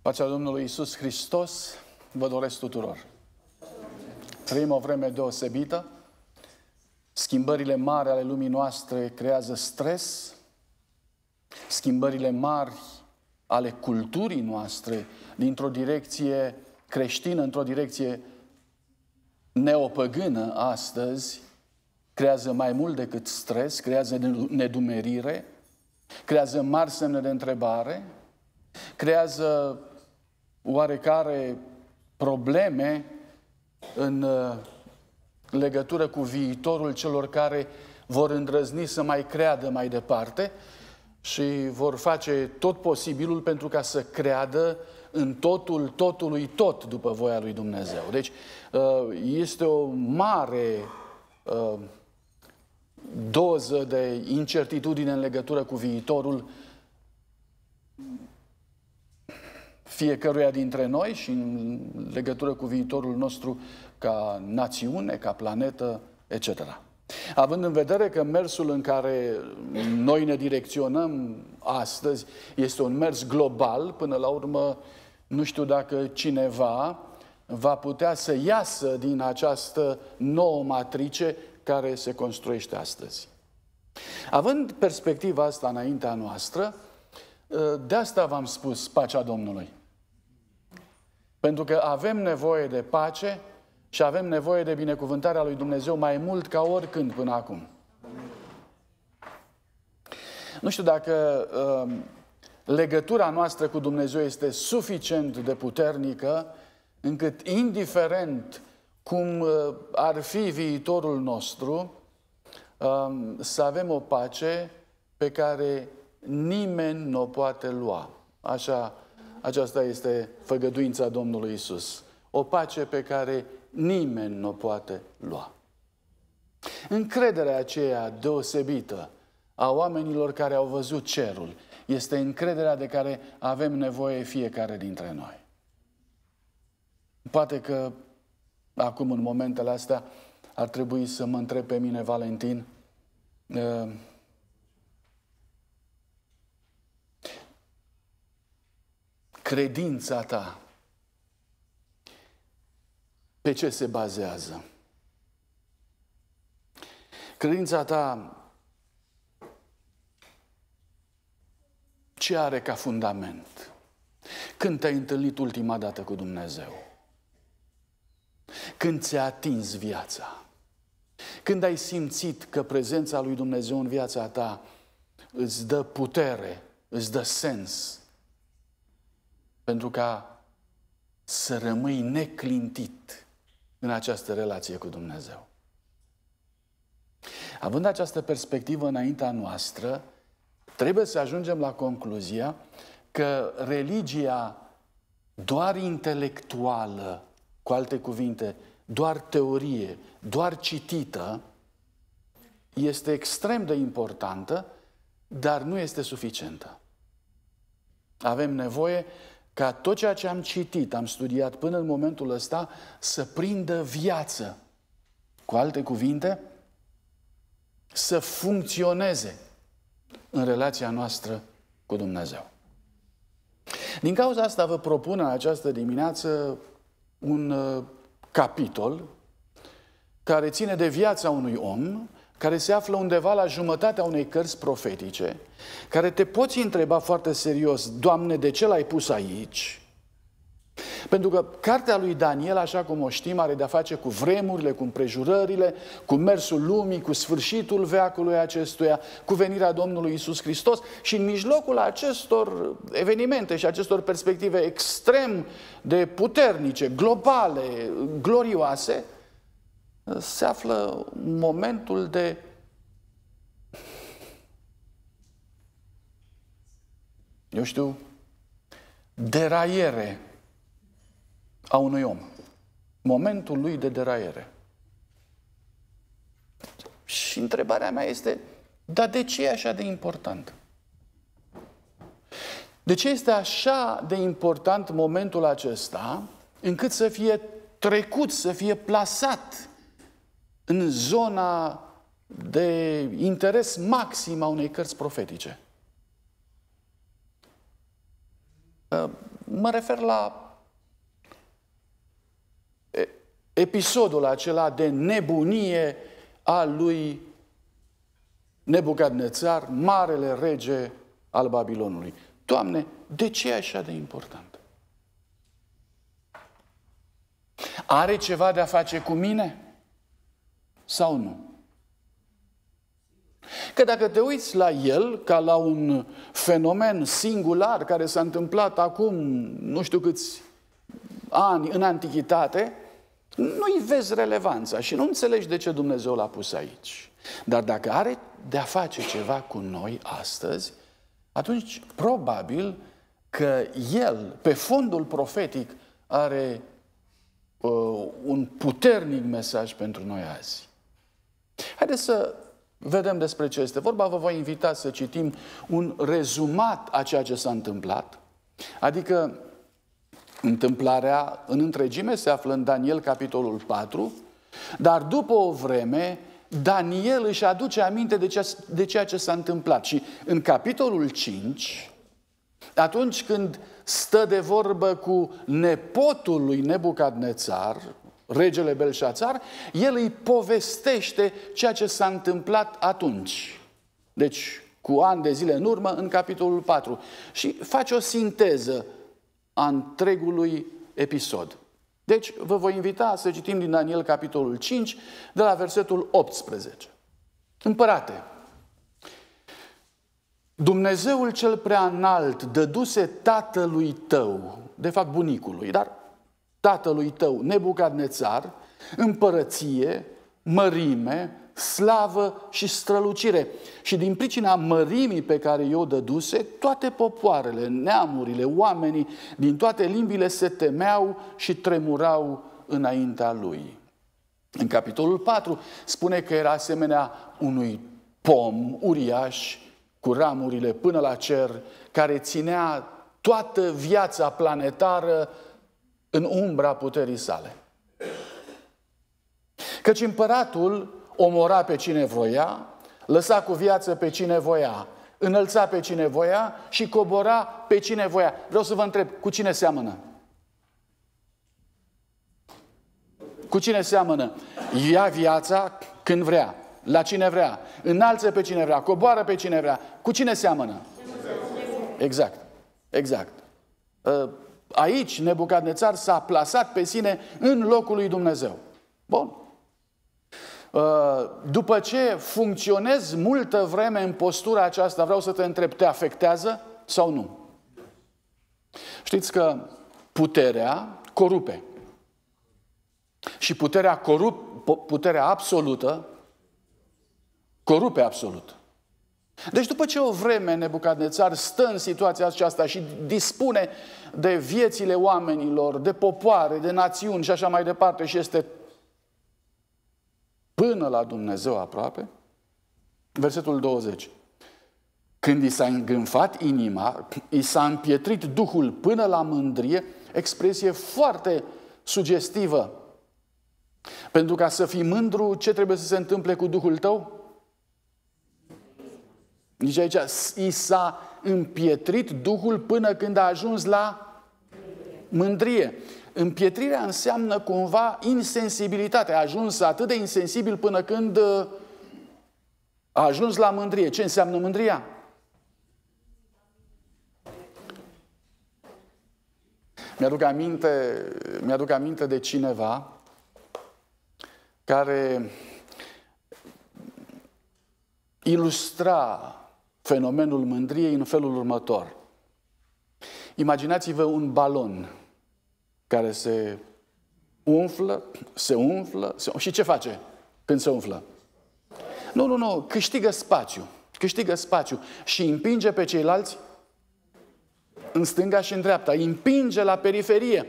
Pacea Domnului Iisus Hristos vă doresc tuturor. Trăim o vreme deosebită. Schimbările mari ale lumii noastre creează stres. Schimbările mari ale culturii noastre dintr-o direcție creștină într-o direcție neopăgână astăzi creează mai mult decât stres, creează nedumerire, creează mari semne de întrebare, creează oarecare probleme în legătură cu viitorul celor care vor îndrăzni să mai creadă mai departe și vor face tot posibilul pentru ca să creadă în totul, totului tot după voia lui Dumnezeu. Deci este o mare doză de incertitudine în legătură cu viitorul fiecăruia dintre noi și în legătură cu viitorul nostru ca națiune, ca planetă, etc. Având în vedere că mersul în care noi ne direcționăm astăzi este un mers global, până la urmă nu știu dacă cineva va putea să iasă din această nouă matrice care se construiește astăzi. Având perspectiva asta înaintea noastră, de asta v-am spus pacea Domnului. Pentru că avem nevoie de pace și avem nevoie de binecuvântarea lui Dumnezeu mai mult ca oricând până acum. Nu știu dacă legătura noastră cu Dumnezeu este suficient de puternică încât, indiferent cum ar fi viitorul nostru, să avem o pace pe care nimeni nu o poate lua. Aceasta este făgăduința Domnului Iisus. O pace pe care nimeni nu o poate lua. Încrederea aceea deosebită a oamenilor care au văzut cerul este încrederea de care avem nevoie fiecare dintre noi. Poate că acum, în momentele astea, ar trebui să mă întreb pe mine, Valentin, credința ta pe ce se bazează? Credința ta ce are ca fundament? Când te-ai întâlnit ultima dată cu Dumnezeu? Când ți-a atins viața? Când ai simțit că prezența lui Dumnezeu în viața ta îți dă putere, îți dă sens pentru ca să rămâi neclintit în această relație cu Dumnezeu? Având această perspectivă înaintea noastră, trebuie să ajungem la concluzia că religia doar intelectuală, cu alte cuvinte, doar teorie, doar citită, este extrem de importantă, dar nu este suficientă. Avem nevoie ca tot ceea ce am citit, am studiat până în momentul ăsta, să prindă viață. Cu alte cuvinte, să funcționeze în relația noastră cu Dumnezeu. Din cauza asta vă propun în această dimineață un capitol care ține de viața unui om, care se află undeva la jumătatea unei cărți profetice, care te poți întreba foarte serios: Doamne, de ce l-ai pus aici? Pentru că cartea lui Daniel, așa cum o știm, are de-a face cu vremurile, cu împrejurările, cu mersul lumii, cu sfârșitul veacului acestuia, cu venirea Domnului Iisus Hristos. Și în mijlocul acestor evenimente și acestor perspective extrem de puternice, globale, glorioase, se află momentul de deraiere a unui om. Momentul lui de deraiere. Și întrebarea mea este: dar de ce e așa de important? De ce este așa de important momentul acesta încât să fie trecut, să fie plasat în zona de interes maxim a unei cărți profetice? Mă refer la episodul acela de nebunie al lui Nebucadnețar, marele rege al Babilonului. Doamne, de ce e așa de important? Are ceva de a face cu mine? Sau nu? Că dacă te uiți la el ca la un fenomen singular care s-a întâmplat acum nu știu câți ani în antichitate, nu-i vezi relevanța și nu înțelegi de ce Dumnezeu l-a pus aici. Dar dacă are de a face ceva cu noi astăzi, atunci probabil că el, pe fondul profetic, are un puternic mesaj pentru noi azi. Haideți să vedem despre ce este vorba. Vă voi invita să citim un rezumat a ceea ce s-a întâmplat. Adică întâmplarea în întregime se află în Daniel, capitolul 4, dar după o vreme Daniel își aduce aminte de ceea ce s-a întâmplat. Și în capitolul 5, atunci când stă de vorbă cu nepotul lui Nebucadnețar, regele Belșațar, el îi povestește ceea ce s-a întâmplat atunci. Deci, cu ani de zile în urmă, în capitolul 4. Și face o sinteză a întregului episod. Deci, vă voi invita să citim din Daniel, capitolul 5, de la versetul 18. Împărate, Dumnezeul cel prea înalt dăduse tatălui tău, de fapt bunicului, dar tatălui tău, Nebucadnețar, împărăție, mărime, slavă și strălucire. Și din pricina mărimii pe care i-o dăduse, toate popoarele, neamurile, oamenii din toate limbile se temeau și tremurau înaintea lui. În capitolul 4 spune că era asemenea unui pom uriaș cu ramurile până la cer, care ținea toată viața planetară în umbra puterii sale. Căci împăratul omora pe cine voia, lăsa cu viață pe cine voia, înălța pe cine voia și cobora pe cine voia. Vreau să vă întreb, cu cine seamănă? Cu cine seamănă? Ia viața când vrea, la cine vrea, înalță pe cine vrea, coboară pe cine vrea. Cu cine seamănă? Exact, exact. Aici Nebucadnețar s-a plasat pe sine în locul lui Dumnezeu. Bun. După ce funcționezi multă vreme în postura aceasta, vreau să te întreb, te afectează sau nu? Știți că puterea corupe. Și puterea absolută corupe absolut. Deci după ce o vreme Nebucadnețar stă în situația aceasta și dispune de viețile oamenilor, de popoare, de națiuni și așa mai departe și este până la Dumnezeu aproape, versetul 20. Când i s-a îngânfat inima, i s-a împietrit Duhul până la mândrie, expresie foarte sugestivă. Pentru ca să fii mândru, ce trebuie să se întâmple cu Duhul tău? Nici aici, i s-a împietrit Duhul până când a ajuns la mândrie. Împietrirea înseamnă cumva insensibilitate. A ajuns atât de insensibil până când a ajuns la mândrie. Ce înseamnă mândria? Mi-aduc aminte de cineva care ilustra fenomenul mândriei în felul următor. Imaginați-vă un balon care se umflă. Și ce face când se umflă? Nu, câștigă spațiu și împinge pe ceilalți în stânga și în dreapta, îi împinge la periferie.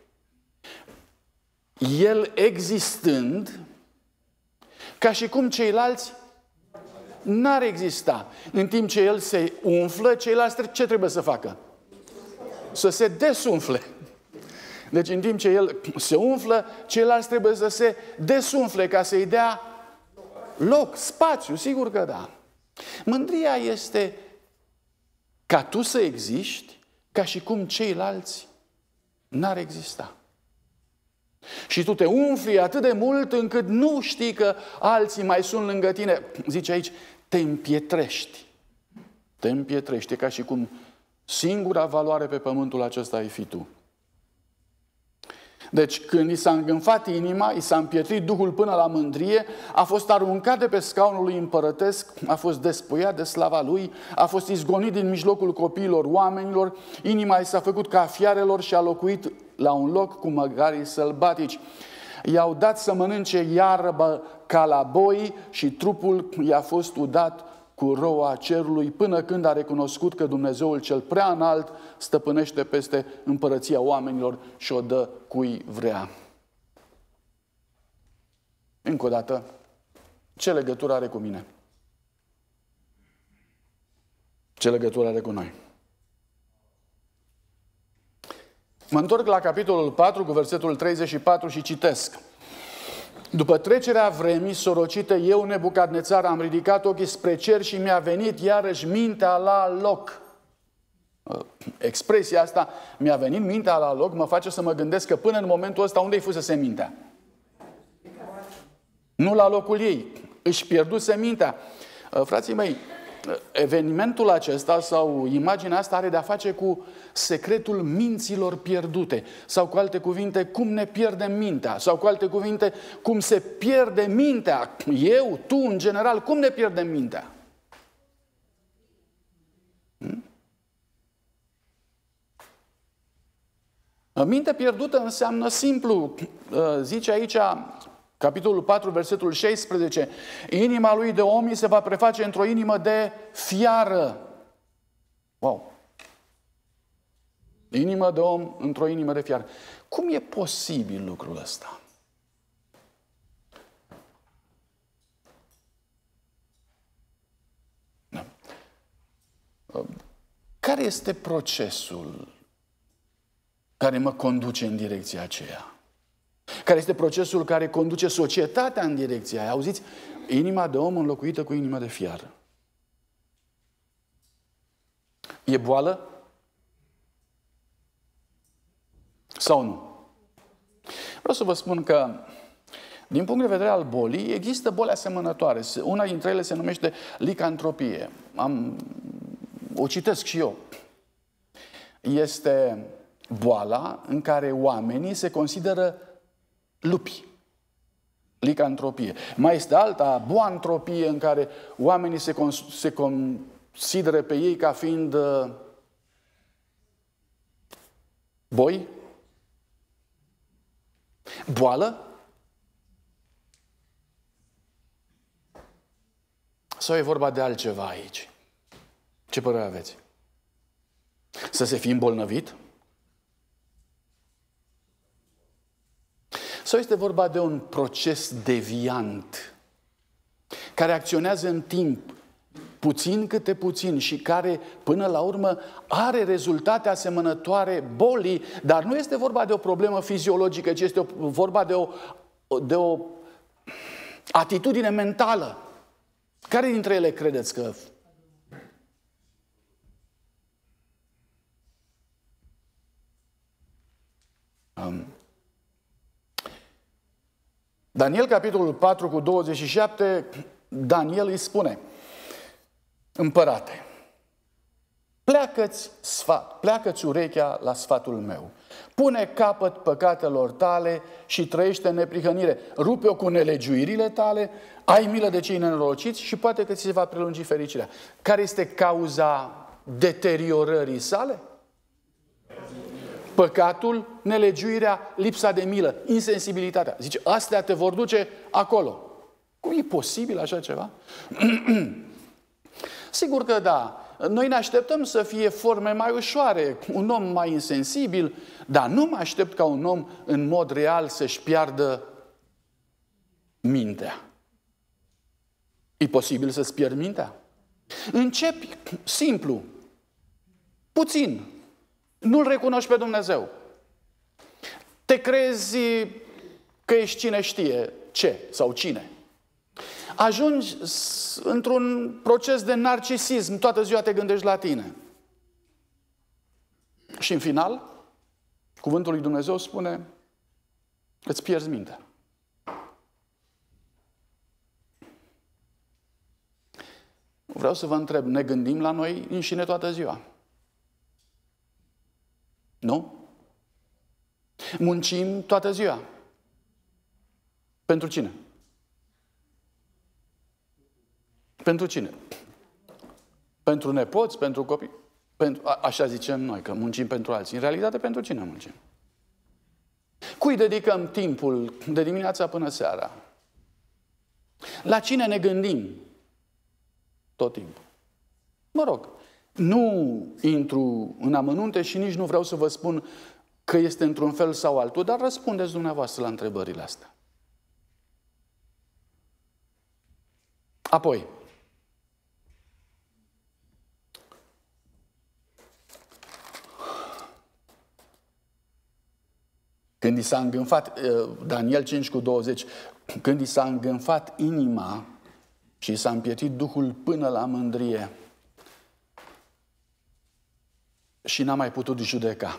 El existând, ca și cum ceilalți n-ar exista. În timp ce el se umflă, ceilalți ce trebuie să facă? Să se desumfle. Deci în timp ce el se umflă, ceilalți trebuie să se desumfle ca să-i dea loc, spațiu, sigur că da. Mândria este ca tu să existi, ca și cum ceilalți n-ar exista. Și tu te umfli atât de mult încât nu știi că alții mai sunt lângă tine. Zice aici, te împietrești. Te împietrești. E ca și cum singura valoare pe pământul acesta ai fi tu. Deci când i s-a îngânfat inima, i s-a împietrit Duhul până la mândrie, a fost aruncat de pe scaunul lui împărătesc, a fost despuiat de slava lui, a fost izgonit din mijlocul copiilor oamenilor, inima i s-a făcut ca a fiarelor și a locuit la un loc cu măgarii sălbatici. I-au dat să mănânce iarbă ca la boi și trupul i-a fost udat cu roa cerului, până când a recunoscut că Dumnezeul cel prea înalt stăpânește peste împărăția oamenilor și o dă cui vrea. Încă o dată, ce legătură are cu mine? Ce legătură are cu noi? Mă întorc la capitolul 4 cu versetul 34 și citesc. După trecerea vremii sorocite, eu, Nebucadnețar, am ridicat ochii spre cer și mi-a venit iarăși mintea la loc. Expresia asta, mi-a venit mintea la loc, mă face să mă gândesc că până în momentul ăsta unde-i fusese mintea? Nu la locul ei. Își pierduse mintea. Frații mei, evenimentul acesta sau imaginea asta are de-a face cu secretul minților pierdute. Sau cu alte cuvinte, cum ne pierdem mintea. Sau cu alte cuvinte, cum se pierde mintea. Eu, tu, în general, cum ne pierdem mintea? Minte pierdută înseamnă simplu. Zice aici, capitolul 4, versetul 16, inima lui de om se va preface într-o inimă de fiară. Wow! Inimă de om într-o inimă de fiară. Cum e posibil lucrul ăsta? Da. Care este procesul care mă conduce în direcția aceea? Care este procesul care conduce societatea în direcția aia? Auziți? Inima de om înlocuită cu inima de fiară. E boală? Sau nu? Vreau să vă spun că, din punct de vedere al bolii, există boli asemănătoare. Una dintre ele se numește licantropie. O citesc și eu. Este boala în care oamenii se consideră lupi. Licantropie. Mai este alta, boantropie, în care oamenii se consideră pe ei ca fiind boi. Boală? Sau e vorba de altceva aici? Ce părere aveți? Să se fi îmbolnăvit? Sau este vorba de un proces deviant care acționează în timp, puțin câte puțin, și care până la urmă are rezultate asemănătoare bolii, dar nu este vorba de o problemă fiziologică, ci este vorba de o atitudine mentală. Care dintre ele credeți că... Daniel, capitolul 4 cu 27, Daniel îi spune: împărate, pleacă-ți urechea la sfatul meu, pune capăt păcatelor tale și trăiește în neprihănire, rupe-o cu nelegiuirile tale, ai milă de cei nenorociți și poate că ți se va prelungi fericirea. Care este cauza deteriorării sale? Păcatul, nelegiuirea, lipsa de milă, insensibilitatea. Zice, astea te vor duce acolo. Cum e posibil așa ceva? Sigur că da. Noi ne așteptăm să fie forme mai ușoare, un om mai insensibil, dar nu mă aștept ca un om în mod real să-și piardă mintea. E posibil să-ți pierzi mintea? Începi simplu, puțin. Nu-L recunoști pe Dumnezeu. Te crezi că ești cine știe ce sau cine. Ajungi într-un proces de narcisism, toată ziua te gândești la tine. Și în final, Cuvântul lui Dumnezeu spune, îți pierzi mintea. Vreau să vă întreb, ne gândim la noi înșine toată ziua? Nu? Muncim toată ziua. Pentru cine? Pentru cine? Pentru nepoți, pentru copii? Așa zicem noi, că muncim pentru alții. În realitate, pentru cine muncim? Cui dedicăm timpul de dimineața până seara? La cine ne gândim tot timpul? Mă rog, nu intru în amănunte și nici nu vreau să vă spun că este într-un fel sau altul, dar răspundeți dumneavoastră la întrebările astea. Apoi, când i s-a îngânfat, Daniel 5:20, când i s-a îngânfat inima și i s-a împietit Duhul până la mândrie și n-a mai putut judeca.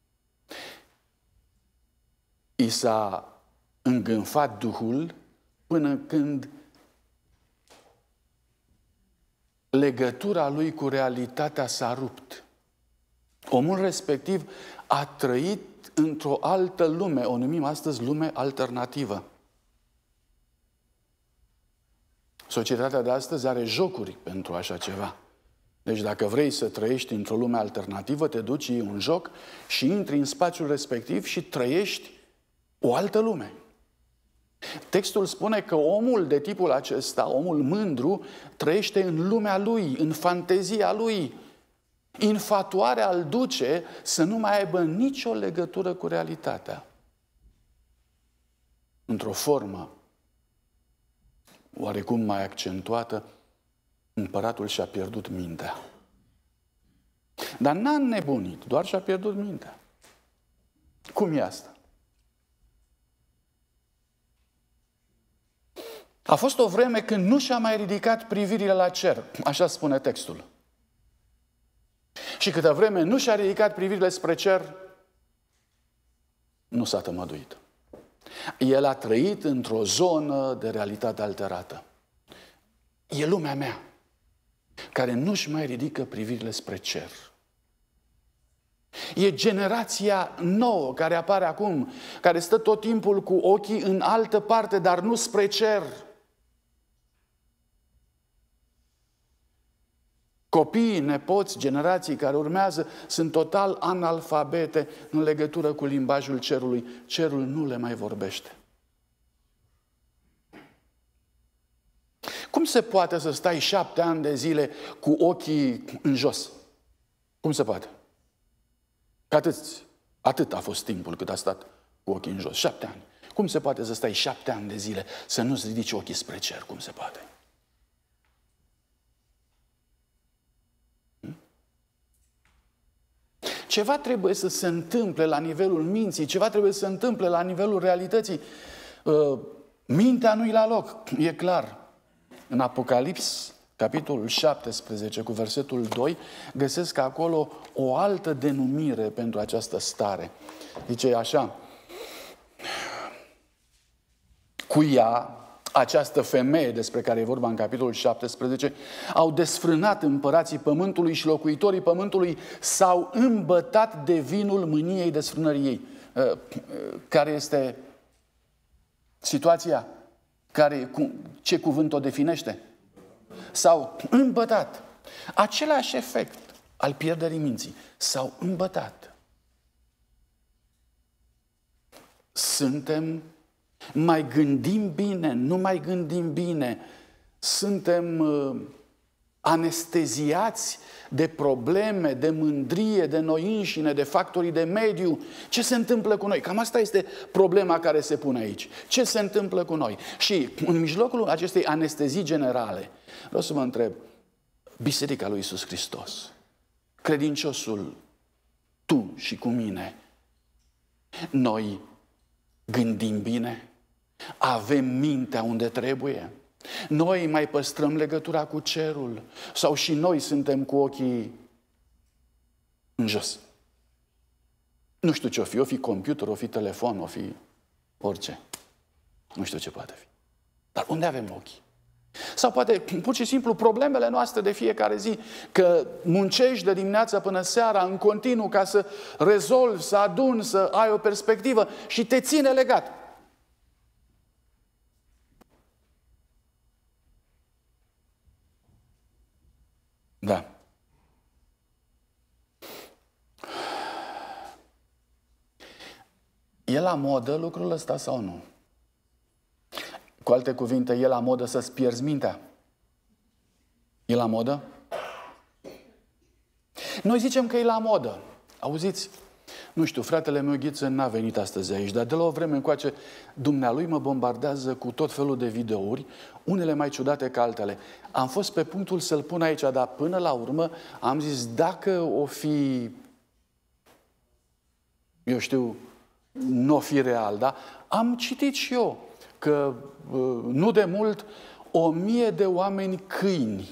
I s-a îngânfat Duhul până când legătura lui cu realitatea s-a rupt. Omul respectiv a trăit într-o altă lume, o numim astăzi lume alternativă. Societatea de astăzi are jocuri pentru așa ceva. Deci dacă vrei să trăiești într-o lume alternativă, te duci, iei un joc și intri în spațiul respectiv și trăiești o altă lume. Textul spune că omul de tipul acesta, omul mândru, trăiește în lumea lui, în fantezia lui. Infatuarea îl duce să nu mai aibă nicio legătură cu realitatea. Într-o formă oarecum mai accentuată, împăratul și-a pierdut mintea. Dar n-a înnebunit, doar și-a pierdut mintea. Cum e asta? A fost o vreme când nu și-a mai ridicat privirile la cer, așa spune textul. Și câtă vreme nu și-a ridicat privirile spre cer, nu s-a tămăduit. El a trăit într-o zonă de realitate alterată. E lumea mea, care nu-și mai ridică privirile spre cer. E generația nouă care apare acum, care stă tot timpul cu ochii în altă parte, dar nu spre cer. Copiii, nepoți, generații care urmează sunt total analfabete în legătură cu limbajul cerului. Cerul nu le mai vorbește. Cum se poate să stai 7 ani de zile cu ochii în jos? Cum se poate? Că atât a fost timpul cât a stat cu ochii în jos. 7 ani. Cum se poate să stai 7 ani de zile să nu-ți ridici ochii spre cer? Cum se poate? Ceva trebuie să se întâmple la nivelul minții, ceva trebuie să se întâmple la nivelul realității. Mintea nu-i la loc, e clar. În Apocalips, capitolul 17, cu versetul 2, găsesc acolo o altă denumire pentru această stare. Zice așa: cu ea, această femeie despre care e vorba în capitolul 17, au desfrânat împărații pământului și locuitorii pământului s-au îmbătat de vinul mâniei desfrânării ei. Care este situația? Ce cuvânt o definește? S-au îmbătat. Același efect al pierderii minții. S-au îmbătat. Mai gândim bine, nu mai gândim bine. Suntem anesteziați de probleme, de mândrie, de noi înșine, de factorii de mediu. Ce se întâmplă cu noi? Cam asta este problema care se pune aici. Ce se întâmplă cu noi? Și în mijlocul acestei anestezii generale, vreau să vă întreb, Biserica lui Iisus Hristos, credinciosul, tu și cu mine, noi gândim bine? Avem mintea unde trebuie? Noi mai păstrăm legătura cu cerul? Sau și noi suntem cu ochii în jos? Nu știu ce o fi computer, o fi telefon, o fi orice. Nu știu ce poate fi. Dar unde avem ochii? Sau poate, pur și simplu, problemele noastre de fiecare zi, că muncești de dimineața până seara în continuu ca să rezolvi, să aduni, să ai o perspectivă și te ține legat. Da. E la modă lucrul ăsta sau nu? Cu alte cuvinte, e la modă să-ți pierzi mintea? E la modă? Noi zicem că e la modă. Auziți? Nu știu, fratele meu Ghiță n-a venit astăzi aici, dar de la o vreme încoace dumnealui mă bombardează cu tot felul de videouri, unele mai ciudate ca altele. Am fost pe punctul să-l pun aici, dar până la urmă am zis, dacă o fi, eu știu, nu o fi real, da? Am citit și eu că nu de mult 1000 de oameni câini.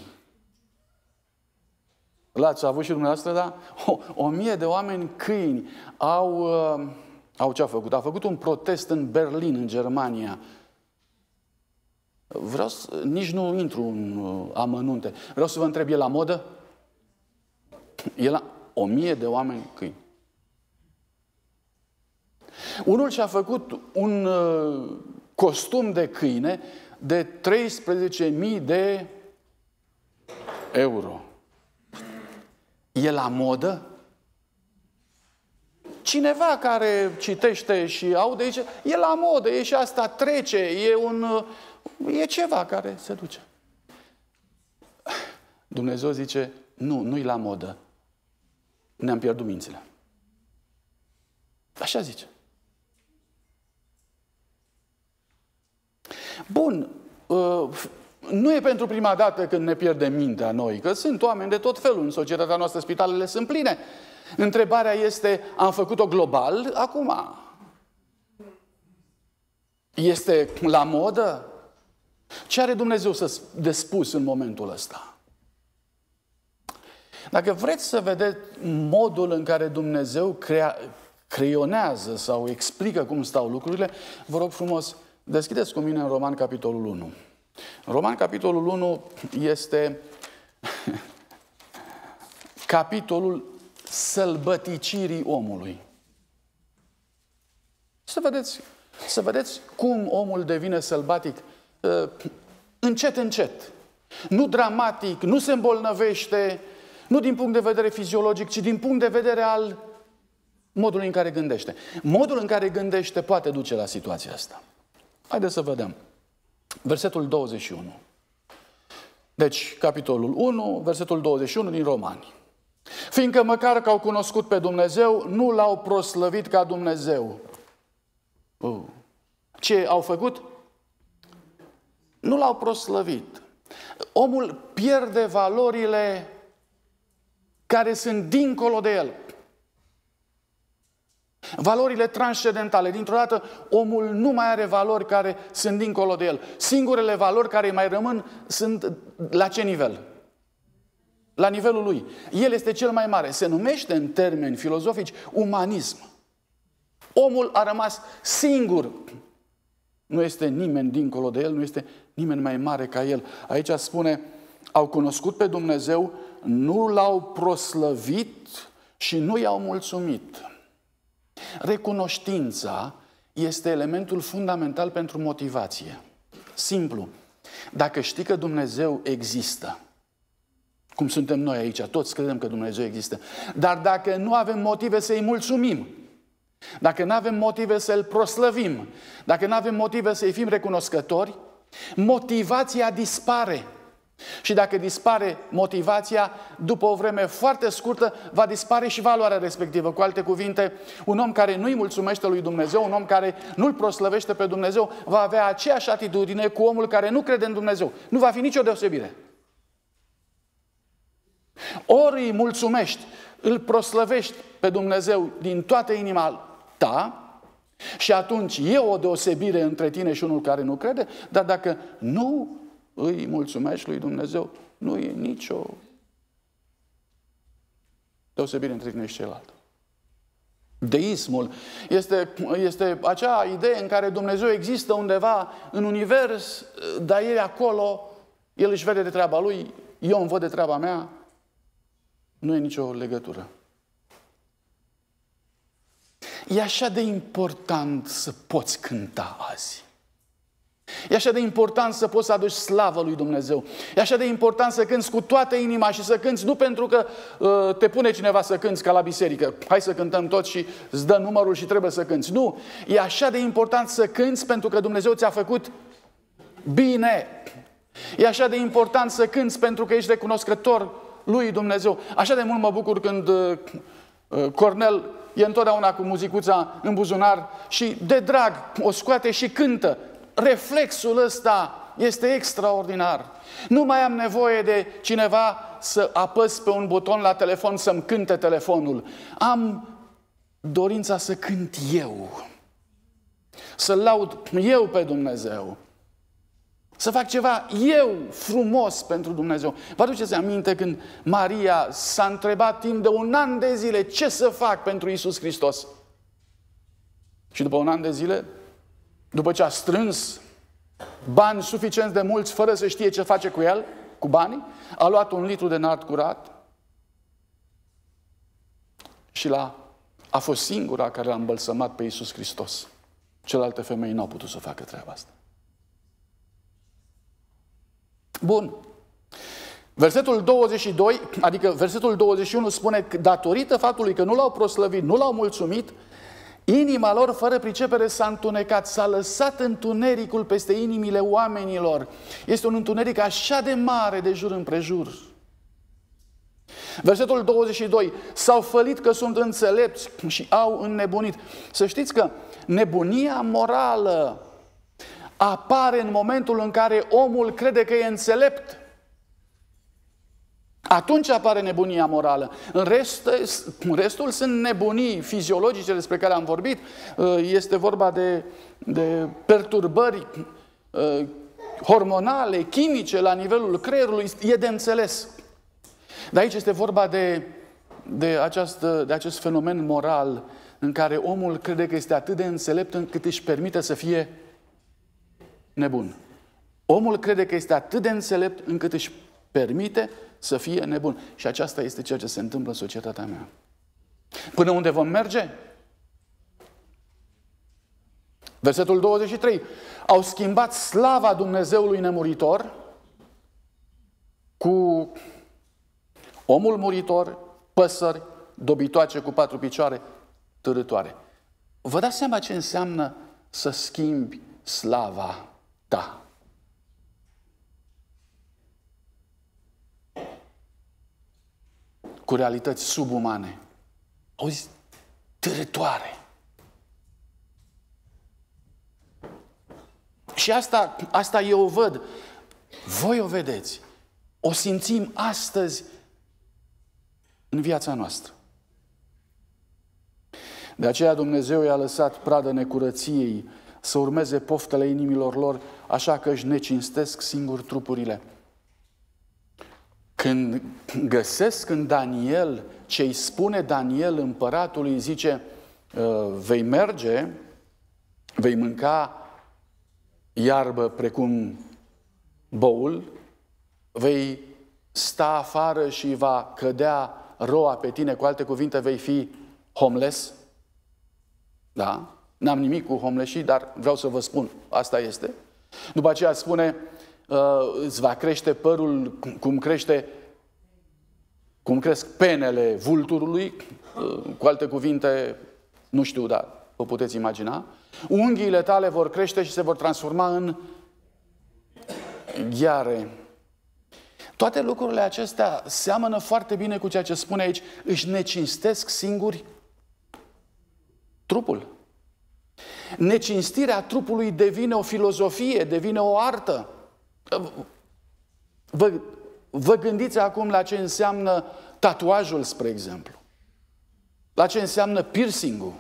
L-ați avut și dumneavoastră, da? 1000 de oameni câini au ce-a făcut? A făcut un protest în Berlin, în Germania. Nici nu intru în amănunte. Vreau să vă întreb, e la modă? E la 1000 de oameni câini. Unul și-a făcut un costum de câine de 13.000 de euro. E la modă? Cineva care citește și aude, zice, e la modă, e și asta trece, e ceva care se duce. Dumnezeu zice, nu-i la modă. Ne-am pierdut mințile. Așa zice. Bun, nu e pentru prima dată când ne pierdem mintea noi, că sunt oameni de tot felul în societatea noastră, spitalele sunt pline. Întrebarea este, am făcut-o global acum? Este la modă? Ce are Dumnezeu de spus în momentul ăsta? Dacă vreți să vedeți modul în care Dumnezeu creionează sau explică cum stau lucrurile, vă rog frumos, deschideți cu mine în Roman, capitolul 1. Roman, capitolul 1 este capitolul sălbăticirii omului. Să vedeți cum omul devine sălbatic încet, încet. Nu dramatic, nu se îmbolnăvește, nu din punct de vedere fiziologic, ci din punct de vedere al modului în care gândește. Modul în care gândește poate duce la situația asta. Haideți să vedem. Versetul 21. Deci, capitolul 1, versetul 21 din Romani. Fiindcă măcar că au cunoscut pe Dumnezeu, nu l-au proslăvit ca Dumnezeu. Ce au făcut? Nu l-au proslăvit. Omul pierde valorile care sunt dincolo de el. Valorile transcendentale. Dintr-o dată, omul nu mai are valori care sunt dincolo de el. Singurele valori care îi mai rămân sunt la ce nivel? La nivelul lui. El este cel mai mare. Se numește în termeni filozofici umanism. Omul a rămas singur. Nu este nimeni dincolo de el, nu este nimeni mai mare ca el. Aici spune, au cunoscut pe Dumnezeu, nu l-au proslăvit și nu i-au mulțumit. Recunoștința este elementul fundamental pentru motivație. Simplu. Dacă știi că Dumnezeu există, cum suntem noi aici, toți credem că Dumnezeu există, dar dacă nu avem motive să-i mulțumim, dacă nu avem motive să-L proslăvim, dacă nu avem motive să-i fim recunoscători, motivația dispare. Și dacă dispare motivația, după o vreme foarte scurtă, va dispare și valoarea respectivă. Cu alte cuvinte, un om care nu-i mulțumește lui Dumnezeu, un om care nu-L proslăvește pe Dumnezeu, va avea aceeași atitudine cu omul care nu crede în Dumnezeu. Nu va fi nicio deosebire. Ori îi mulțumești, îl proslăvești pe Dumnezeu din toată inima ta și atunci e o deosebire între tine și unul care nu crede, dar dacă nu îi mulțumești lui Dumnezeu, nu e nicio deosebire între tine și celălalt. Deismul este acea idee în care Dumnezeu există undeva în univers, dar El e acolo, El își vede de treaba Lui, eu îmi văd de treaba mea. Nu e nicio legătură. E așa de important să poți cânta azi. E așa de important să poți să aduci slavă lui Dumnezeu. E așa de important să cânți cu toată inima și să cânți nu pentru că te pune cineva să cânți ca la biserică. Hai să cântăm toți și îți dă numărul și trebuie să cânți. Nu! E așa de important să cânți pentru că Dumnezeu ți-a făcut bine. E așa de important să cânți pentru că ești recunoscător lui Dumnezeu. Așa de mult mă bucur când Cornel e întotdeauna cu muzicuța în buzunar și de drag o scoate și cântă. Reflexul ăsta este extraordinar. Nu mai am nevoie de cineva să apăs pe un buton la telefon să-mi cânte telefonul. Am dorința să cânt eu. Să laud eu pe Dumnezeu. Să fac ceva eu frumos pentru Dumnezeu. Vă aduceți aminte când Maria s-a întrebat timp de 1 an de zile ce să fac pentru Iisus Hristos? Și după 1 an de zile, după ce a strâns bani suficient de mulți fără să știe ce face cu el, cu banii, a luat 1 litru de nard curat și a fost singura care l-a îmbălsămat pe Iisus Hristos. Celelalte femei n-au putut să facă treaba asta. Bun. Versetul 22, adică versetul 21 spune că datorită faptului că nu l-au proslăvit, nu l-au mulțumit, inima lor fără pricepere s-a întunecat, s-a lăsat întunericul peste inimile oamenilor. Este un întuneric așa de mare de jur împrejur. Versetul 22, s-au fălit că sunt înțelepți și au înnebunit. Să știți că nebunia morală apare în momentul în care omul crede că e înțelept. Atunci apare nebunia morală. În restul sunt nebunii fiziologice despre care am vorbit. Este vorba de perturbări hormonale, chimice la nivelul creierului. E de înțeles. Dar aici este vorba de acest fenomen moral în care omul crede că este atât de înțelept încât își permite să fie nebun. Omul crede că este atât de înțelept încât își permite să fie nebun. Și aceasta este ceea ce se întâmplă în societatea mea. Până unde vom merge? Versetul 23. Au schimbat slava Dumnezeului nemuritor cu omul muritor, păsări, dobitoace cu 4 picioare, târâtoare. Vă dați seama ce înseamnă să schimbi slava ta? Cu realități subumane. Auzi, târătoare. Și asta eu o văd. Voi o vedeți. O simțim astăzi în viața noastră. De aceea Dumnezeu i-a lăsat pradă necurăției să urmeze poftele inimilor lor, așa că își necinstesc singur trupurile. Când găsesc în Daniel ce îi spune Daniel împăratului, zice, vei merge, vei mânca iarbă precum boul, vei sta afară și va cădea roa pe tine, cu alte cuvinte, vei fi homeless. Da? N-am nimic cu homeless-ii, dar vreau să vă spun, asta este. După aceea spune, îți va crește părul cum cresc penele vulturului, cu alte cuvinte, nu știu, dar vă puteți imagina. Unghiile tale vor crește și se vor transforma în gheare. Toate lucrurile acestea seamănă foarte bine cu ceea ce spune aici, își necinstesc singuri trupul. Necinstirea trupului devine o filozofie, devine o artă. Vă gândiți acum la ce înseamnă tatuajul, spre exemplu. La ce înseamnă piercing-ul.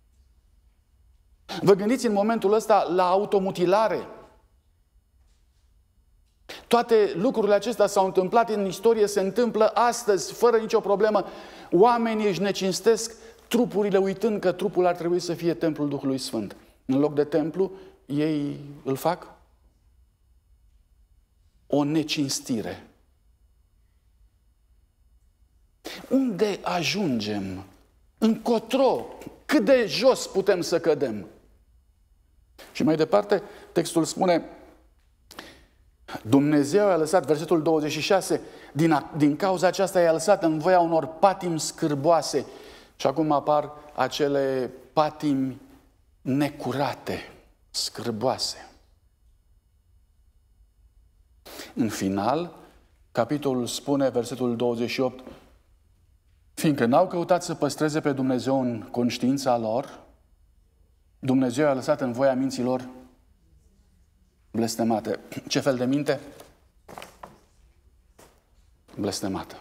Vă gândiți în momentul ăsta la automutilare. Toate lucrurile acestea s-au întâmplat în istorie, se întâmplă astăzi, fără nicio problemă. Oamenii își necinstesc trupurile, uitând că trupul ar trebui să fie templul Duhului Sfânt. În loc de templu, ei îl fac o necinstire. Unde ajungem? Încotro? Cât de jos putem să cădem? Și mai departe, textul spune, Dumnezeu a lăsat, versetul 26, din cauza aceasta i-a lăsat în voia unor patimi scârboase. Și acum apar acele patimi necurate, scârboase. În final, capitolul spune, versetul 28, fiindcă n-au căutat să păstreze pe Dumnezeu în conștiința lor, Dumnezeu a lăsat în voia minților blestemate. Ce fel de minte? Blestemată.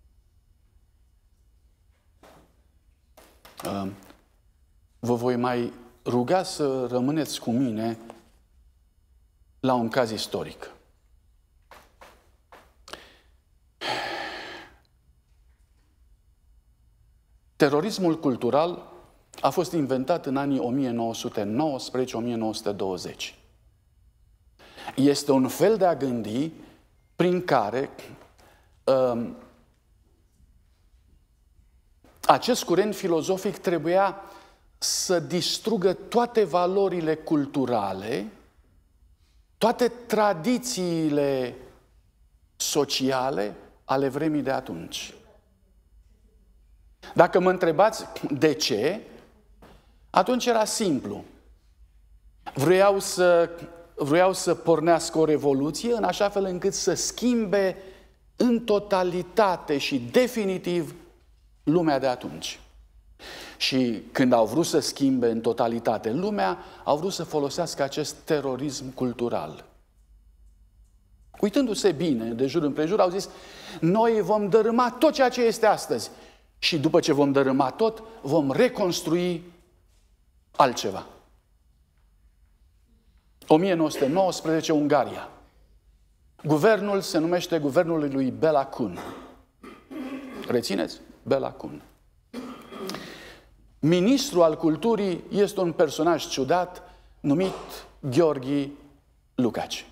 Vă voi mai ruga să rămâneți cu mine la un caz istoric. Terorismul cultural a fost inventat în anii 1919-1920. Este un fel de a gândi prin care acest curent filozofic trebuia să distrugă toate valorile culturale, toate tradițiile sociale ale vremii de atunci. Dacă mă întrebați de ce, atunci era simplu. Vreau să pornească o revoluție în așa fel încât să schimbe în totalitate și definitiv lumea de atunci. Și când au vrut să schimbe în totalitate lumea, au vrut să folosească acest terorism cultural. Uitându-se bine de jur împrejur, au zis, noi vom dărâma tot ceea ce este astăzi. Și după ce vom dărâma tot, vom reconstrui altceva. 1919, Ungaria. Guvernul se numește guvernul lui Bela Kun. Rețineți? Bela Kun. Ministrul al culturii este un personaj ciudat numit Gheorghe Lukács.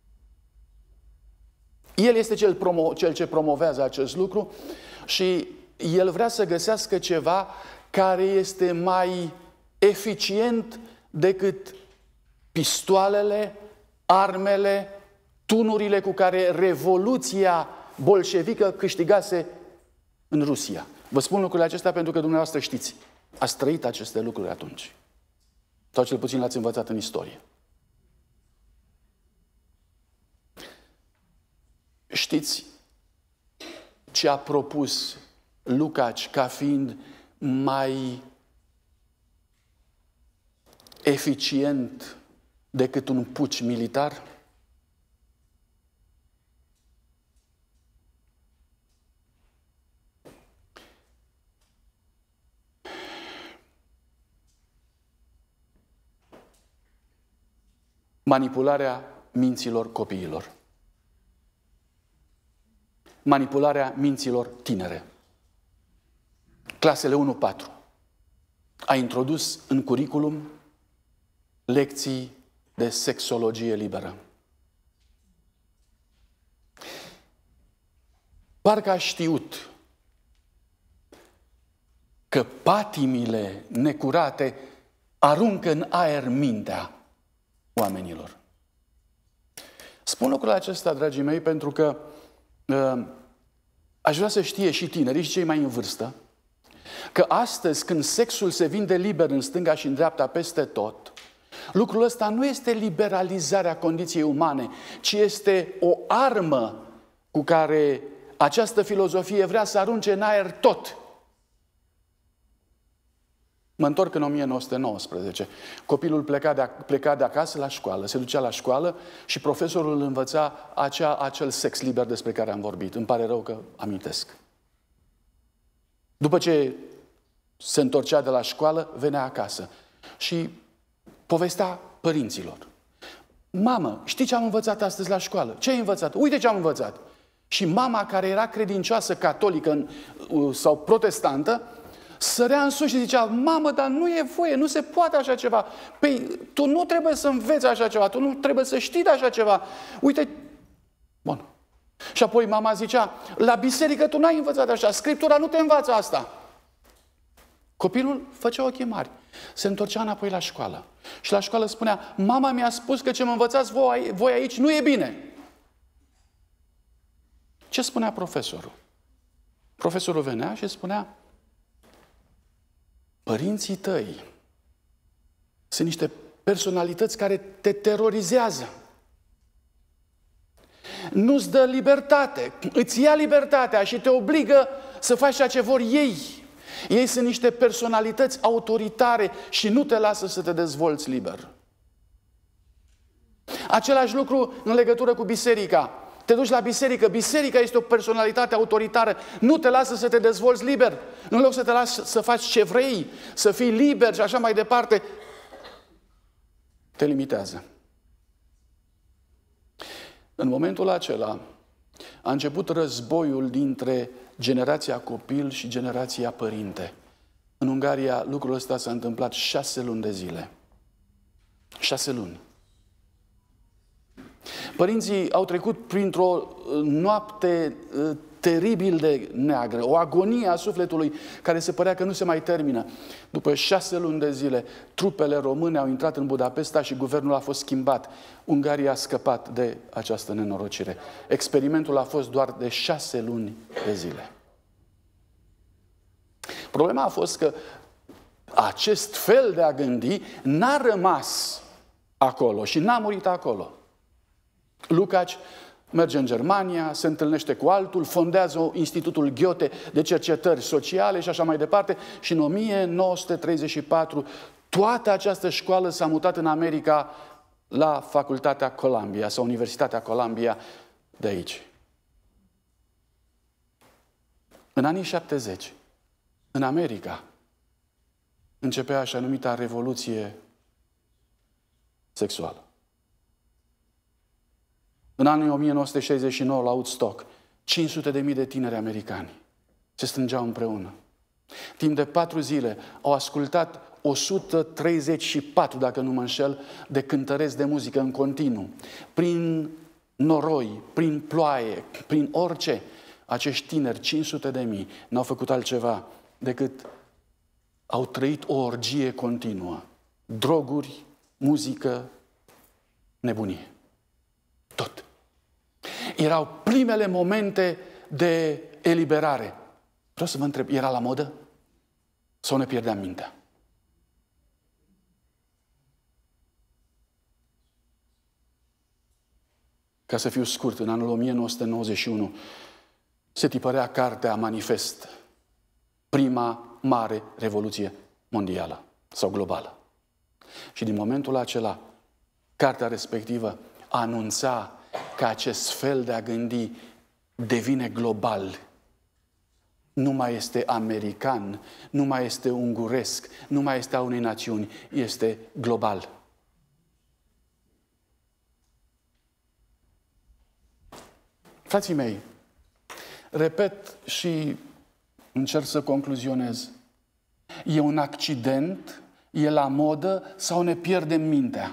El este cel ce promovează acest lucru și el vrea să găsească ceva care este mai eficient decât pistoalele, armele, tunurile cu care Revoluția bolșevică câștigase în Rusia. Vă spun lucrurile acestea pentru că dumneavoastră știți. Ați trăit aceste lucruri atunci. Sau cel puțin l-ați învățat în istorie. Știți ce a propus Lukács ca fiind mai eficient decât un puci militar? Manipularea minților copiilor. Manipularea minților tinere. Clasele 1-4. A introdus în curriculum lecții de sexologie liberă. Parcă a știut că patimile necurate aruncă în aer mintea oamenilor. Spun lucrurile acestea, dragii mei, pentru că aș vrea să știe și tinerii și cei mai în vârstă că astăzi, când sexul se vinde liber în stânga și în dreapta peste tot, lucrul ăsta nu este liberalizarea condiției umane, ci este o armă cu care această filozofie vrea să arunce în aer tot. Mă întorc în 1919. Copilul pleca de acasă la școală, se ducea la școală și profesorul îl învăța acel sex liber despre care am vorbit. Îmi pare rău că amintesc. După ce se întorcea de la școală, venea acasă și povestea părinților. Mamă, știi ce am învățat astăzi la școală? Ce ai învățat? Uite ce am învățat! Și mama, care era credincioasă catolică sau protestantă, Sărea în sus și zicea, mamă, dar nu e voie, nu se poate așa ceva. Păi, tu nu trebuie să înveți așa ceva, tu nu trebuie să știi de așa ceva. Uite, bun. Și apoi mama zicea, la biserică tu n-ai învățat așa, Scriptura nu te învață asta. Copilul făcea ochii mari, se întorcea înapoi la școală. Și la școală spunea, mama mi-a spus că ce mă învățați voi aici nu e bine. Ce spunea profesorul? Profesorul venea și spunea, părinții tăi sunt niște personalități care te terorizează. Nu-ți dă libertate, îți ia libertatea și te obligă să faci ceea ce vor ei. Ei sunt niște personalități autoritare și nu te lasă să te dezvolți liber. Același lucru în legătură cu biserica. Te duci la biserică, biserica este o personalitate autoritară, nu te lasă să te dezvolți liber. În loc să te lasi să faci ce vrei, să fii liber și așa mai departe, te limitează. În momentul acela a început războiul dintre generația copil și generația părinte. În Ungaria lucrul ăsta s-a întâmplat 6 luni de zile. 6 luni. Părinții au trecut printr-o noapte teribil de neagră, o agonie a sufletului care se părea că nu se mai termină. După 6 luni de zile, trupele române au intrat în Budapesta și guvernul a fost schimbat. Ungaria a scăpat de această nenorocire. Experimentul a fost doar de 6 luni de zile. Problema a fost că acest fel de a gândi n-a rămas acolo și n-a murit acolo. Lukács merge în Germania, se întâlnește cu altul, fondează Institutul Goethe de cercetări sociale și așa mai departe și în 1934 toată această școală s-a mutat în America la Facultatea Columbia sau Universitatea Columbia de aici. În anii 70, în America, începea așa numita revoluție sexuală. În anii 1969, la Woodstock, 500.000 de tineri americani se strângeau împreună. Timp de 4 zile au ascultat 134, dacă nu mă înșel, de cântăreți de muzică în continuu. Prin noroi, prin ploaie, prin orice, acești tineri, 500.000, n-au făcut altceva decât au trăit o orgie continuă. Droguri, muzică, nebunie. Tot. Erau primele momente de eliberare. Vreau să vă întreb, era la modă? Sau ne pierdeam mintea? Ca să fiu scurt, în anul 1991 se tipărea cartea Manifest, prima mare revoluție mondială sau globală. Și din momentul acela, cartea respectivă anunța că acest fel de a gândi devine global. Nu mai este american, nu mai este unguresc, nu mai este a unei națiuni, este global. Frații mei, repet și încerc să concluzionez. E un accident? E la modă? Sau ne pierdem mintea?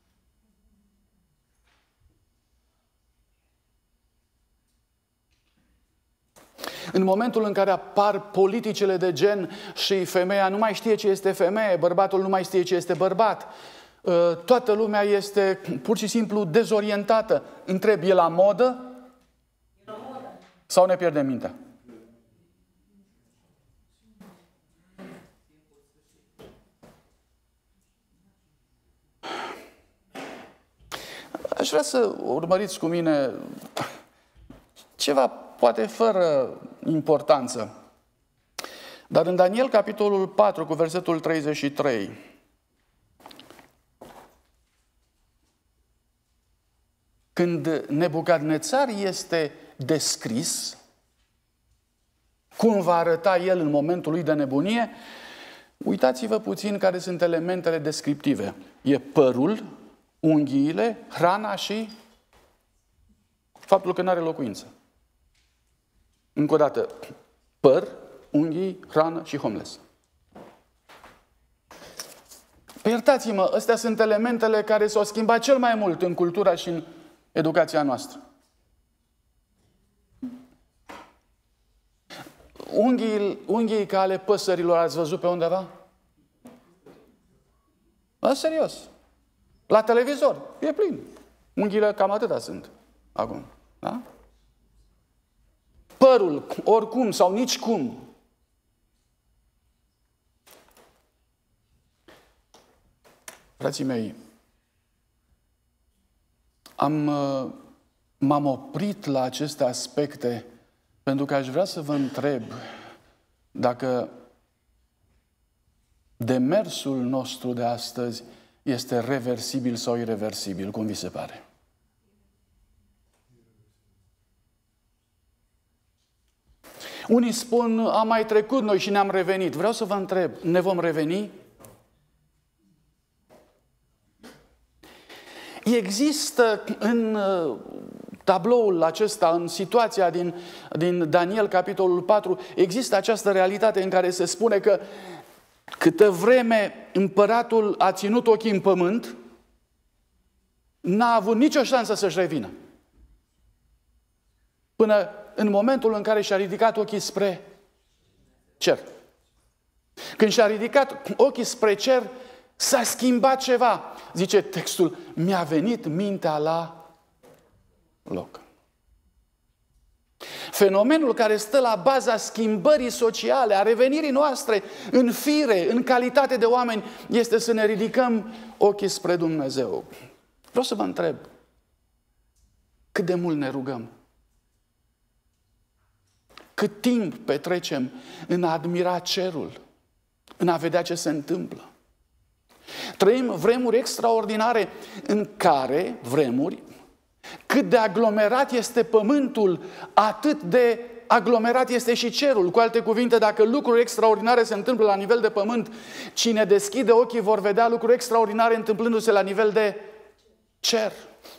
În momentul în care apar politicele de gen și femeia nu mai știe ce este femeie, bărbatul nu mai știe ce este bărbat, toată lumea este pur și simplu dezorientată. Întreb, e la modă? Sau ne pierdem mintea? Aș vrea să urmăriți cu mine ceva poate fără importanță. Dar în Daniel, capitolul 4, cu versetul 33, când Nebucadnețar este descris, cum va arăta el în momentul lui de nebunie, uitați-vă puțin care sunt elementele descriptive. E părul, unghiile, hrana și faptul că nu are locuință. Încă o dată, păr, unghii, hrană și homeless. Păi iertați-mă, astea sunt elementele care s-au schimbat cel mai mult în cultura și în educația noastră. Unghii ca ale păsărilor ați văzut pe undeva? Da, serios. La televizor. E plin. Unghiile cam atâta sunt acum. Da? Părul, oricum sau nici cum. Frații mei, m-am oprit la aceste aspecte pentru că aș vrea să vă întreb dacă demersul nostru de astăzi este reversibil sau ireversibil, cum vi se pare? Unii spun, am mai trecut noi și ne-am revenit. Vreau să vă întreb, ne vom reveni? Există în tabloul acesta, în situația din Daniel, capitolul 4, există această realitate în care se spune că câtă vreme împăratul a ținut ochii în pământ, n-a avut nicio șansă să-și revină. Până în momentul în care și-a ridicat ochii spre cer. Când și-a ridicat ochii spre cer, s-a schimbat ceva. Zice textul, mi-a venit mintea la loc. Fenomenul care stă la baza schimbării sociale, a revenirii noastre în fire, în calitate de oameni, este să ne ridicăm ochii spre Dumnezeu. Vreau să vă întreb, cât de mult ne rugăm? Cât timp petrecem în a admira cerul, în a vedea ce se întâmplă? Trăim vremuri extraordinare în care, cât de aglomerat este pământul, atât de aglomerat este și cerul. Cu alte cuvinte, dacă lucruri extraordinare se întâmplă la nivel de pământ, cine deschide ochii vor vedea lucruri extraordinare întâmplându-se la nivel de cer.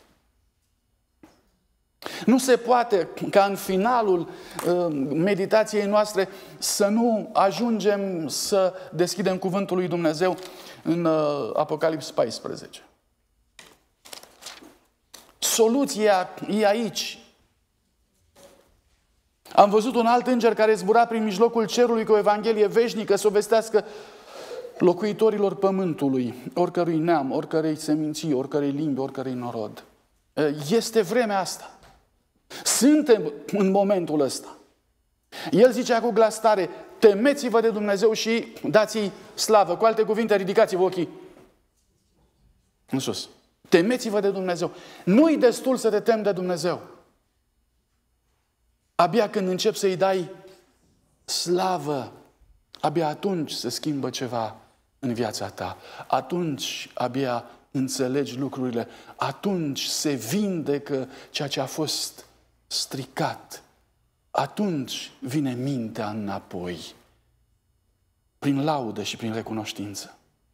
Nu se poate ca în finalul meditației noastre să nu ajungem să deschidem cuvântul lui Dumnezeu în Apocalips 14. Soluția e aici. Am văzut un alt înger care zbura prin mijlocul cerului cu o evanghelie veșnică să o vestească locuitorilor pământului, oricărui neam, oricărei seminții, oricărei limbi, oricărei norod. Este vremea asta. Suntem în momentul ăsta. El zicea cu glas tare, temeți-vă de Dumnezeu și dați-i slavă. Cu alte cuvinte, ridicați-vă ochii în sus. Temeți-vă de Dumnezeu. Nu-i destul să te temi de Dumnezeu. Abia când începi să-i dai slavă, abia atunci se schimbă ceva în viața ta. Atunci abia înțelegi lucrurile. Atunci se vindecă ceea ce a fost stricat. Atunci vine mintea înapoi. Prin laudă și prin recunoștință.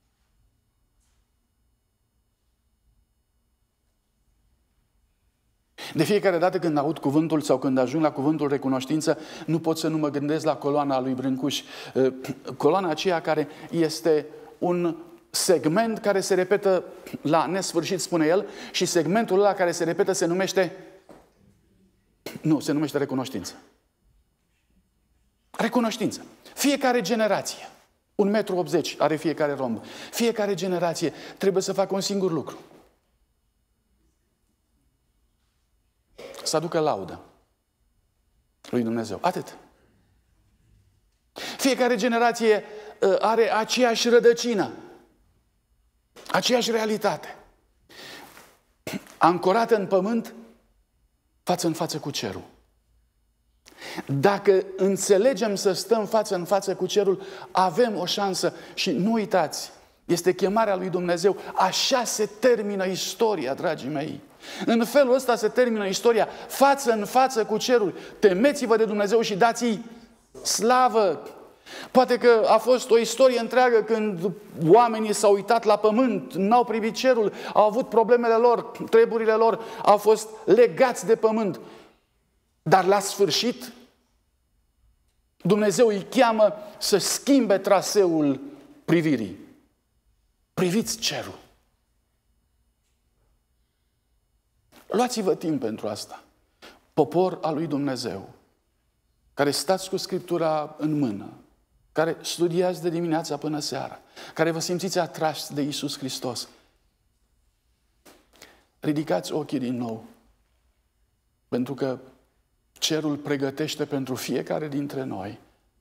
De fiecare dată când aud cuvântul sau când ajung la cuvântul recunoștință, nu pot să nu mă gândesc la coloana lui Brâncuș. Coloana aceea care este un segment care se repetă la nesfârșit, spune el, și segmentul ăla care se repetă se numește... Nu, se numește recunoștință. Recunoștință. Fiecare generație, 1,80 m are fiecare romb. Fiecare generație trebuie să facă un singur lucru. Să aducă laudă lui Dumnezeu. Atât. Fiecare generație are aceeași rădăcină, aceeași realitate. Ancorată în pământ, față în față cu cerul. Dacă înțelegem să stăm față în față cu cerul, avem o șansă și nu uitați, este chemarea lui Dumnezeu. Așa se termină istoria, dragii mei. În felul ăsta se termină istoria, față în față cu cerul. Temeți-vă de Dumnezeu și dați-i slavă. Poate că a fost o istorie întreagă când oamenii s-au uitat la pământ, n-au privit cerul, au avut problemele lor, treburile lor, au fost legați de pământ. Dar la sfârșit, Dumnezeu îi cheamă să schimbe traseul privirii. Priviți cerul. Luați-vă timp pentru asta. Popor al lui Dumnezeu, care stați cu Scriptura în mână, care studiați de dimineața până seara, care vă simțiți atrași de Iisus Hristos. Ridicați ochii din nou, pentru că cerul pregătește pentru fiecare dintre noi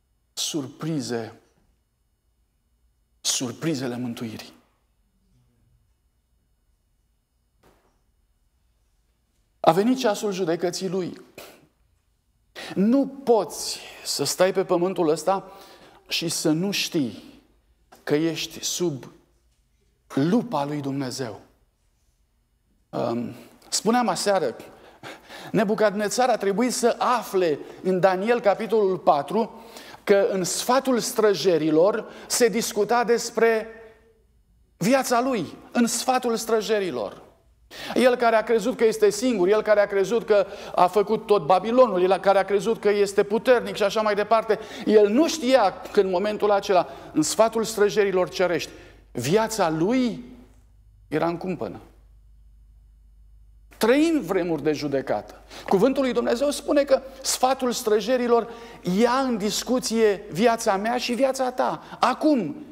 surprizele mântuirii. A venit ceasul judecății Lui. Nu poți să stai pe pământul ăsta și să nu știi că ești sub lupa lui Dumnezeu. Spuneam aseară, Nebucadnețar a trebuit să afle în Daniel, capitolul 4, că în sfatul străjerilor se discuta despre viața lui, în sfatul străjerilor. El care a crezut că este singur, el care a crezut că a făcut tot Babilonul, el care a crezut că este puternic și așa mai departe, el nu știa că în momentul acela, în sfatul străjerilor cerești, viața lui era în cumpănă. Trăim vremuri de judecată. Cuvântul lui Dumnezeu spune că sfatul străjerilor ia în discuție viața mea și viața ta. Acum,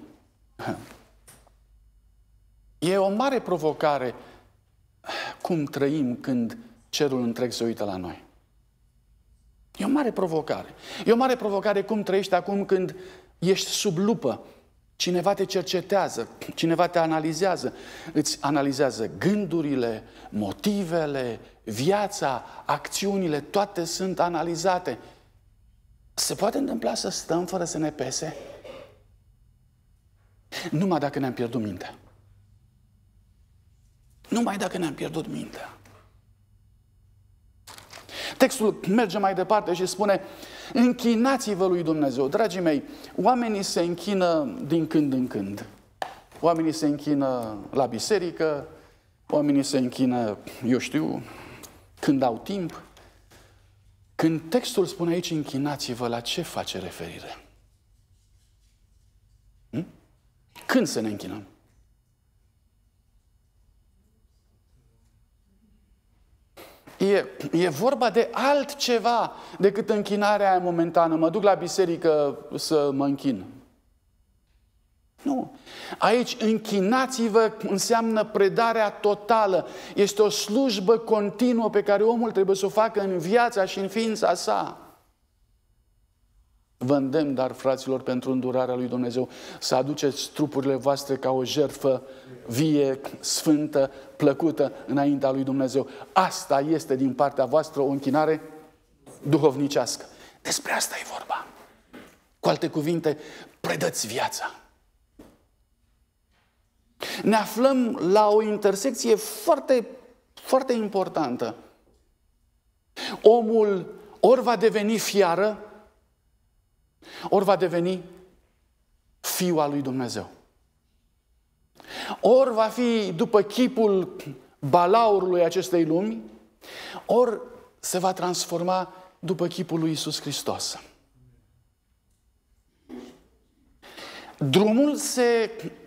e o mare provocare cum trăim când cerul întreg se uită la noi. E o mare provocare. E o mare provocare cum trăiești acum când ești sub lupă. Cineva te cercetează, cineva te analizează, îți analizează gândurile, motivele, viața, acțiunile, toate sunt analizate. Se poate întâmpla să stăm fără să ne pese? Numai dacă ne-am pierdut mintea. Numai dacă ne-am pierdut mintea. Textul merge mai departe și spune: închinați-vă lui Dumnezeu. Dragii mei, oamenii se închină din când în când. Oamenii se închină la biserică, oamenii se închină, eu știu, când au timp. Când textul spune aici închinați-vă, la ce face referire? Când să ne închinăm? E vorba de altceva decât închinarea aia momentană. Mă duc la biserică să mă închin. Nu. Aici închinați-vă înseamnă predarea totală. Este o slujbă continuă pe care omul trebuie să o facă în viața și în ființa sa. Vă îndemn, dar, fraților, pentru îndurarea lui Dumnezeu, să aduceți trupurile voastre ca o jertfă vie, sfântă, plăcută înaintea lui Dumnezeu. Asta este din partea voastră o închinare duhovnicească. Despre asta e vorba. Cu alte cuvinte, predați viața. Ne aflăm la o intersecție foarte, foarte importantă. Omul ori va deveni fiară, ori va deveni fiul al lui Dumnezeu. Ori va fi după chipul balaurului acestei lumi, ori se va transforma după chipul lui Iisus Hristos. Drumul se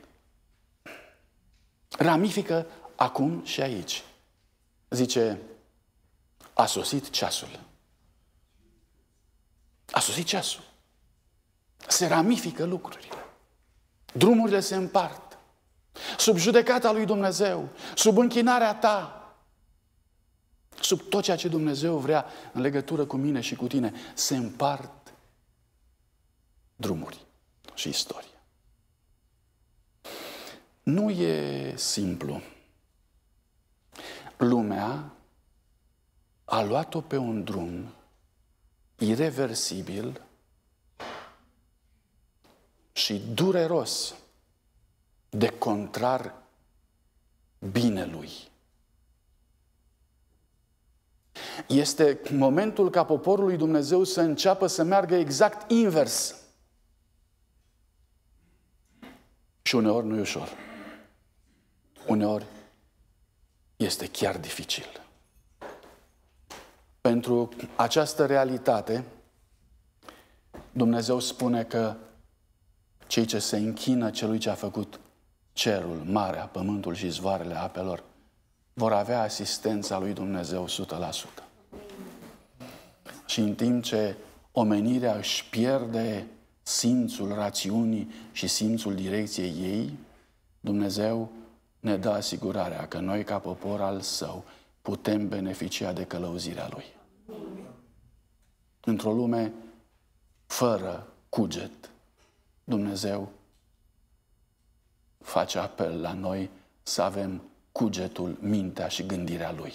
ramifică acum și aici. Zice, a sosit ceasul. A sosit ceasul. Se ramifică lucrurile. Drumurile se împart. Sub judecata lui Dumnezeu, sub închinarea ta, sub tot ceea ce Dumnezeu vrea în legătură cu mine și cu tine, se împart drumuri și istorie. Nu e simplu. Lumea a luat-o pe un drum ireversibil și dureros de contrar binelui. Este momentul ca poporul lui Dumnezeu să înceapă să meargă exact invers. Și uneori nu e ușor. Uneori este chiar dificil. Pentru această realitate, Dumnezeu spune că cei ce se închină celui ce a făcut cerul, marea, pământul și zvoarele apelor vor avea asistența lui Dumnezeu 100%. Și în timp ce omenirea își pierde simțul rațiunii și simțul direcției ei, Dumnezeu ne dă asigurarea că noi, ca popor al Său, putem beneficia de călăuzirea Lui. Într-o lume fără cuget, Dumnezeu face apel la noi să avem cugetul, mintea și gândirea Lui.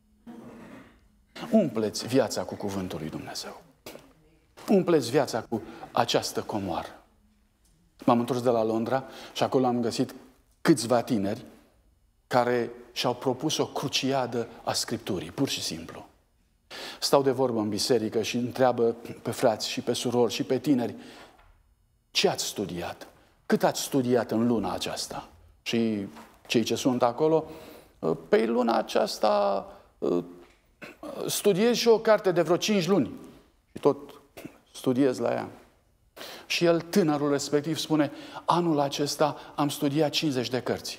Umpleți viața cu cuvântul lui Dumnezeu. Umpleți viața cu această comoară. M-am întors de la Londra și acolo am găsit câțiva tineri care și-au propus o cruciadă a Scripturii, pur și simplu. Stau de vorbă în biserică și întreabă pe frați și pe surori și pe tineri: ce ați studiat? Cât ați studiat în luna aceasta? Și cei ce sunt acolo: pe luna aceasta studiez și o carte de vreo 5 luni. Și tot studiez la ea. Și el, tânărul respectiv, spune: anul acesta am studiat 50 de cărți.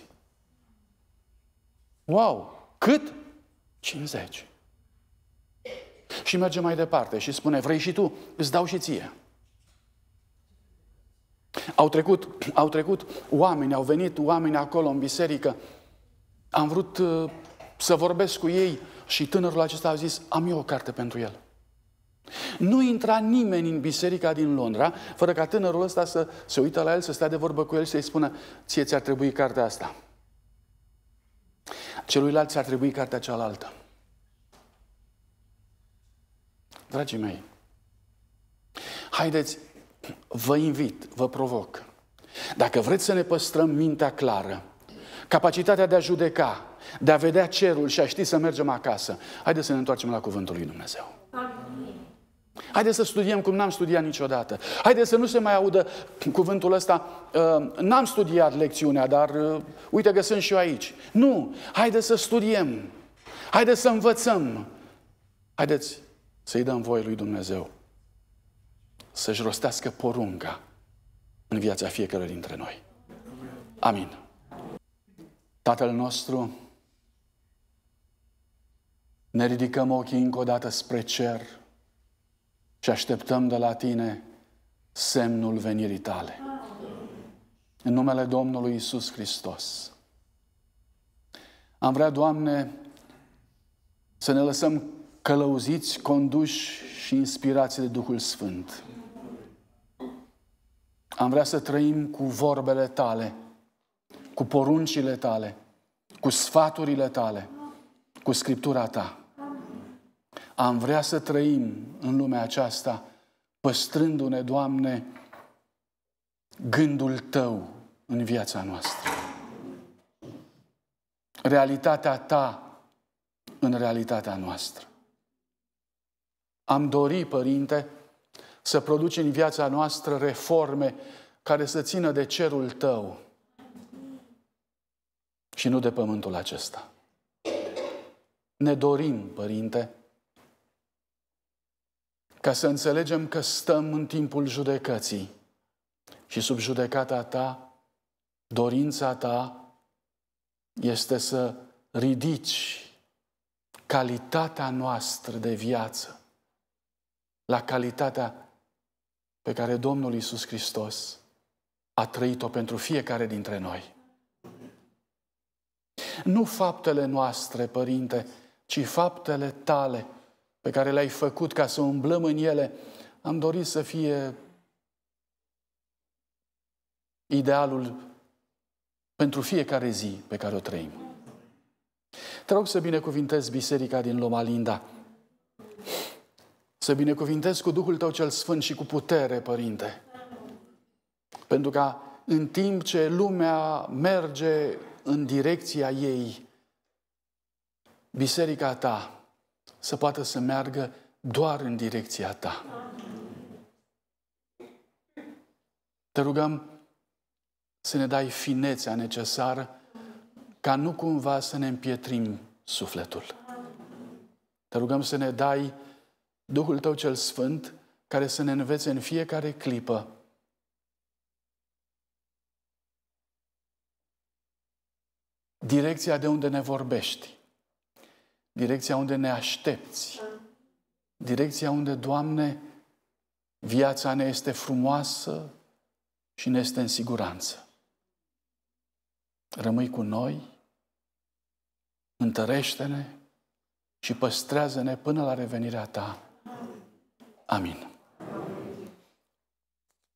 Wow! Cât? 50. Și merge mai departe și spune: vrei și tu? Îți dau și ție. Au trecut oameni, au venit oameni acolo în biserică. Am vrut să vorbesc cu ei și tânărul acesta a zis: am eu o carte pentru el. Nu intra nimeni în biserica din Londra fără ca tânărul ăsta să se uită la el, să stea de vorbă cu el și să-i spună: ție ți-ar trebui cartea asta. Celuilalt ți-ar trebui cartea cealaltă. Dragii mei, haideți, vă invit, vă provoc. Dacă vreți să ne păstrăm mintea clară, capacitatea de a judeca, de a vedea cerul și a ști să mergem acasă, haideți să ne întoarcem la cuvântul lui Dumnezeu. Haideți să studiem cum n-am studiat niciodată. Haideți să nu se mai audă cuvântul ăsta: n-am studiat lecțiunea, dar uite că sunt și eu aici. Nu! Haideți să studiem. Haideți să învățăm. Haideți să-i dăm voie lui Dumnezeu să-și rostească porunca în viața fiecăruia dintre noi. Amin. Tatăl nostru, ne ridicăm ochii încă o dată spre cer și așteptăm de la Tine semnul venirii Tale. În numele Domnului Iisus Hristos. Am vrea, Doamne, să ne lăsăm călăuziți, conduși și inspirați de Duhul Sfânt. Am vrea să trăim cu vorbele Tale, cu poruncile Tale, cu sfaturile Tale, cu Scriptura Ta. Am vrea să trăim în lumea aceasta păstrându-ne, Doamne, gândul Tău în viața noastră. Realitatea Ta în realitatea noastră. Am dorit, Părinte, să produci în viața noastră reforme care să țină de cerul Tău și nu de pământul acesta. Ne dorim, Părinte, ca să înțelegem că stăm în timpul judecății și sub judecata Ta, dorința Ta este să ridici calitatea noastră de viață la calitatea pe care Domnul Iisus Hristos a trăit-o pentru fiecare dintre noi. Nu faptele noastre, Părinte, ci faptele Tale pe care le-ai făcut ca să umblăm în ele. Am dorit să fie idealul pentru fiecare zi pe care o trăim. Te rog să binecuvintezi biserica din Loma Linda. Să binecuvintezi cu Duhul Tău cel Sfânt și cu putere, Părinte. Pentru ca în timp ce lumea merge în direcția ei, biserica Ta să poată să meargă doar în direcția Ta. Te rugăm să ne dai finețea necesară ca nu cumva să ne împietrim sufletul. Te rugăm să ne dai Duhul Tău cel Sfânt care să ne învețe în fiecare clipă direcția de unde ne vorbești, direcția unde ne aștepți, direcția unde, Doamne, viața ne este frumoasă și ne este în siguranță. Rămâi cu noi, întărește-ne și păstrează-ne până la revenirea Ta. Amin.